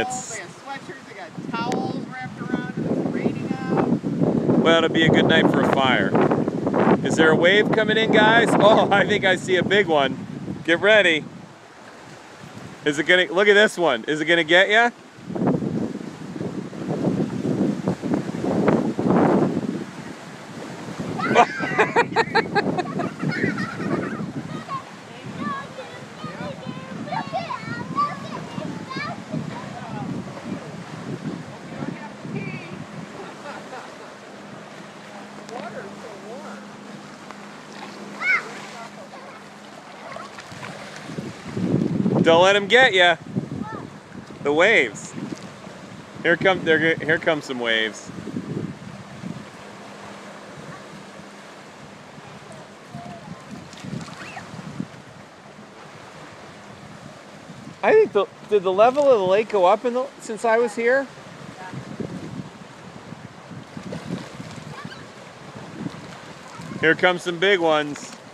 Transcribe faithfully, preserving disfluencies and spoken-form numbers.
jackets. They got sweatshirts, they got towels wrapped around it, it's raining out. Well, it'll be a good night for a fire. Is there a wave coming in, guys? Oh, I think I see a big one. Get ready. Is it gonna, look at this one. Is it gonna get ya? Don't let him get ya. The waves. Here come there. Here come some waves. I think the did the level of the lake go up in the since I was here? Here come some big ones.